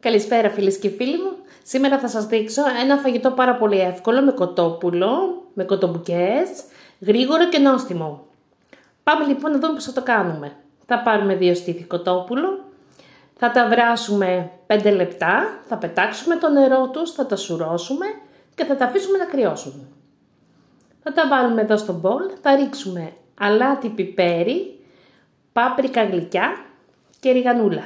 Καλησπέρα φίλες και φίλοι μου. Σήμερα θα σας δείξω ένα φαγητό πάρα πολύ εύκολο με κοτόπουλο, με κοτομπουκές, γρήγορο και νόστιμο. Πάμε λοιπόν να δούμε πώς θα το κάνουμε. Θα πάρουμε 2 στήθη κοτόπουλο, θα τα βράσουμε 5 λεπτά, θα πετάξουμε το νερό τους, θα τα σουρώσουμε και θα τα αφήσουμε να κρυώσουν. Θα τα βάλουμε εδώ στο μπολ, θα ρίξουμε αλάτι πιπέρι, πάπρικα γλυκιά και ριγανούλα.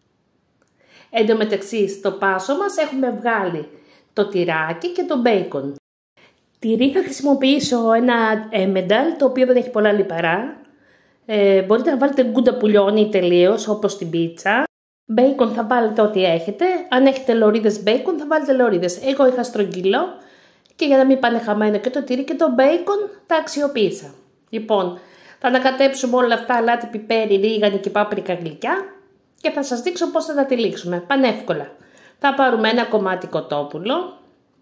Εν τω μεταξύ στο πάσο μας έχουμε βγάλει το τυράκι και το μπέικον. Τυρί θα χρησιμοποιήσω ένα Emmental, το οποίο δεν έχει πολλά λιπαρά. Μπορείτε να βάλετε γκούντα που λιώνει τελείως, όπως την πίτσα. Μπέικον θα βάλετε ό,τι έχετε. Αν έχετε λωρίδες μπέικον θα βάλετε λωρίδες. Εγώ είχα στρογγυλό και για να μην πάνε χαμένο και το τυρί και το μπέικον τα αξιοποίησα. Λοιπόν, θα ανακατέψουμε όλα αυτά, αλάτι, πιπέρι, ρίγανη και πάπρικα γλυκιά. Και θα σας δείξω πώς θα τα τυλίξουμε, πανεύκολα. Θα πάρουμε ένα κομμάτι κοτόπουλο,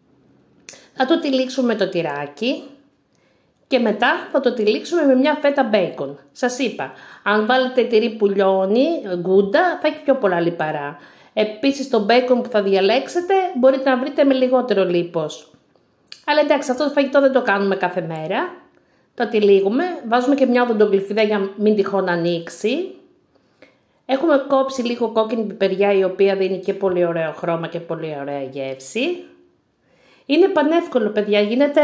θα το τυλίξουμε με το τυράκι και μετά θα το τυλίξουμε με μια φέτα μπέικον. Σας είπα, αν βάλετε τυρί που λιώνει, γκούντα, θα έχει πιο πολλά λιπαρά. Επίσης το μπέικον που θα διαλέξετε μπορείτε να βρείτε με λιγότερο λίπος. Αλλά εντάξει, αυτό το φαγητό δεν το κάνουμε κάθε μέρα. Το τυλίγουμε, βάζουμε και μια οδοντογλυφίδα για μην τυχόν ανοίξει. Έχουμε κόψει λίγο κόκκινη πιπεριά, η οποία δίνει και πολύ ωραίο χρώμα και πολύ ωραία γεύση. Είναι πανεύκολο παιδιά,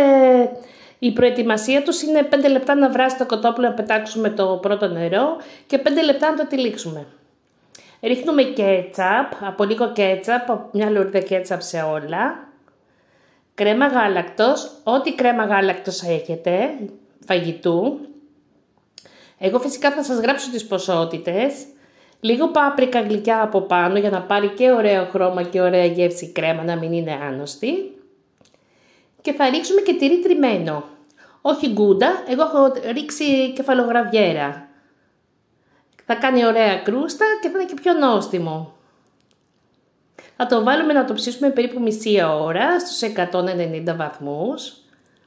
η προετοιμασία τους είναι 5 λεπτά να βράσει το κοτόπουλο, να πετάξουμε το πρώτο νερό και 5 λεπτά να το τυλίξουμε. Ρίχνουμε κέτσαπ, από λίγο κέτσαπ, από μια λωρίδα κέτσαπ σε όλα. Κρέμα γάλακτος, ό,τι κρέμα γάλακτος έχετε, φαγητού. Εγώ φυσικά θα σας γράψω τις ποσότητες. Λίγο πάπρικα γλυκιά από πάνω για να πάρει και ωραίο χρώμα και ωραία γεύση κρέμα, να μην είναι άνοστή. Και θα ρίξουμε και τυρί τριμμένο. Όχι γκούντα, εγώ έχω ρίξει κεφαλογραβιέρα. Θα κάνει ωραία κρούστα και θα είναι και πιο νόστιμο. Θα το βάλουμε να το ψήσουμε περίπου μισή ώρα στους 190 βαθμούς.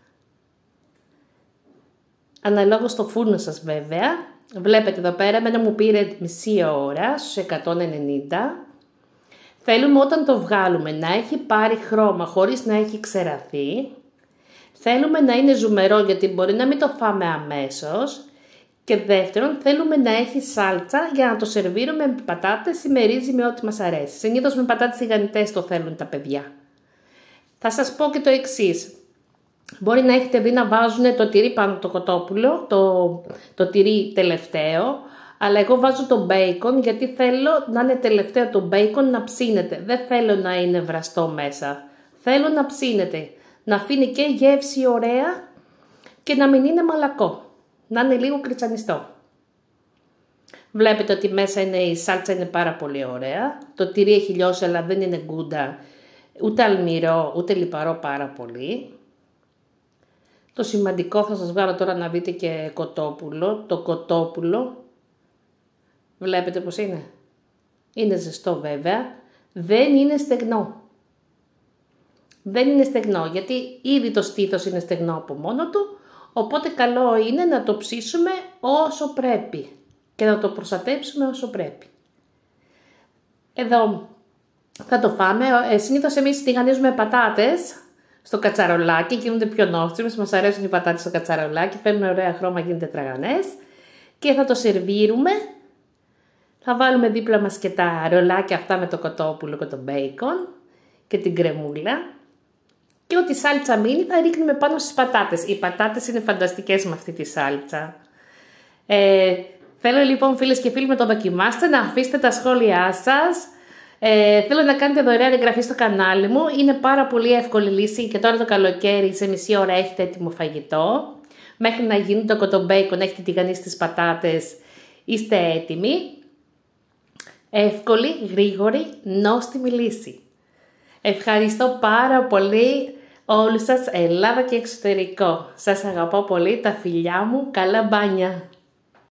Αναλόγως στο φούρνο σας βέβαια. Βλέπετε εδώ πέρα, εμένα μου πήρε μισή ώρα στους 190. Θέλουμε όταν το βγάλουμε να έχει πάρει χρώμα χωρίς να έχει ξεραθεί. Θέλουμε να είναι ζουμερό γιατί μπορεί να μην το φάμε αμέσως. Και δεύτερον θέλουμε να έχει σάλτσα για να το σερβίρουμε με πατάτες ή με ρύζι, με ό,τι μας αρέσει. Συνήθως με πατάτες τηγανιτές το θέλουν τα παιδιά. Θα σας πω και το εξής. Μπορεί να έχετε δει να βάζουν το τυρί πάνω το κοτόπουλο, το τυρί τελευταίο, αλλά εγώ βάζω το μπέικον γιατί θέλω να είναι τελευταίο το μπέικον να ψήνεται. Δεν θέλω να είναι βραστό μέσα. Θέλω να ψήνεται, να αφήνει και γεύση ωραία και να μην είναι μαλακό, να είναι λίγο κριτσανιστό. Βλέπετε ότι μέσα η σάλτσα είναι πάρα πολύ ωραία. Το τυρί έχει λιώσει αλλά δεν είναι γκούντα, ούτε αλμυρό, ούτε λιπαρό πάρα πολύ. Το σημαντικό θα σας βγάλω τώρα να δείτε και κοτόπουλο. Το κοτόπουλο, βλέπετε πως είναι. Είναι ζεστό βέβαια, δεν είναι στεγνό. Δεν είναι στεγνό γιατί ήδη το στήθος είναι στεγνό από μόνο του. Οπότε καλό είναι να το ψήσουμε όσο πρέπει και να το προστατέψουμε όσο πρέπει. Εδώ θα το φάμε. Συνήθως εμείς τηγανίζουμε πατάτες στο κατσαρολάκι, γίνονται πιο νόστιμες, μας αρέσουν οι πατάτες στο κατσαρολάκι, φέρνουν ωραία χρώμα, γίνονται τραγανές και θα το σερβίρουμε. Θα βάλουμε δίπλα μας και τα ρολάκια αυτά με το κοτόπουλο και το μπέικον και την κρεμούλα και ό,τι σάλτσα μείνει θα ρίχνουμε πάνω στις πατάτες. Οι πατάτες είναι φανταστικές με αυτή τη σάλτσα. Θέλω λοιπόν φίλες και φίλοι, με το δοκιμάστε, να αφήσετε τα σχόλιά σας. Θέλω να κάνετε δωρεάν εγγραφή στο κανάλι μου. Είναι πάρα πολύ εύκολη λύση και τώρα το καλοκαίρι σε μισή ώρα έχετε έτοιμο φαγητό. Μέχρι να γίνει το κοτομπέικον έχετε τηγανίσει τις πατάτες, είστε έτοιμοι. Εύκολη, γρήγορη, νόστιμη λύση. Ευχαριστώ πάρα πολύ όλους σας, Ελλάδα και εξωτερικό. Σας αγαπώ πολύ, τα φιλιά μου, καλά μπάνια.